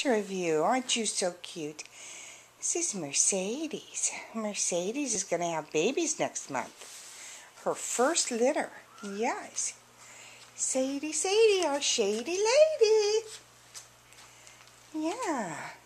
picture of you. Aren't you so cute? This is Mercedes. Mercedes is going to have babies next month. Her first litter. Yes. Sadie, our shady lady. Yeah.